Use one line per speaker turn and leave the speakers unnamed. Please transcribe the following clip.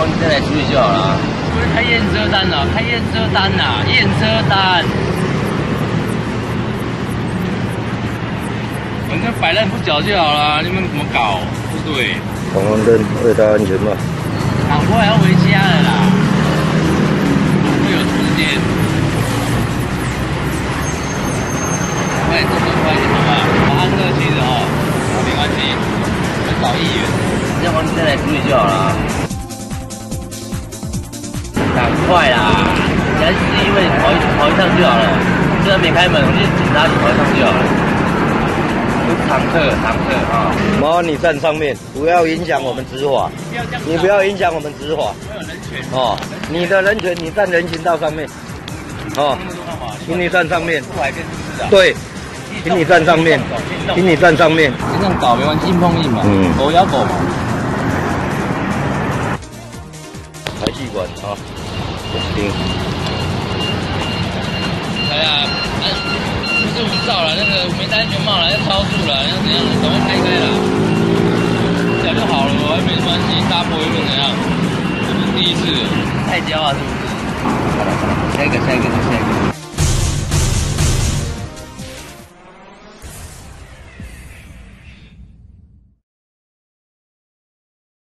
你再来处理就好了。
不是开验车单啊，开验车单呐，验车单。反正摆烂不缴就好了，你们怎么搞？对不对？
闯红灯，为他安全嘛。
老婆还要回家了啦，会有时间。快动作快一点好不好？我按这个其实哦，没关系，很少1元。
要不你再来处理就好了。赶快啦！你还是因为跑一趟就好了，虽然没开门，我就警察你跑一趟就好了。常客啊！
麻烦你站上面，不要影响我们执法。你不要影响我们执法。
我有人权
哦，你的人权，你站人行道上面。哦，请你站上面。
出海边是不是啊？
对，请你站上面，请你站上面。
这样搞没关系，硬碰硬嘛。狗咬狗嘛。
排气管啊，停。
哎呀，不是无照了，那个没戴安全帽了，要超速了，要怎样？赶快开了，这样就好了，我还没关系，大家不会论怎样，这不是第一次，太骄傲是不是？下一个。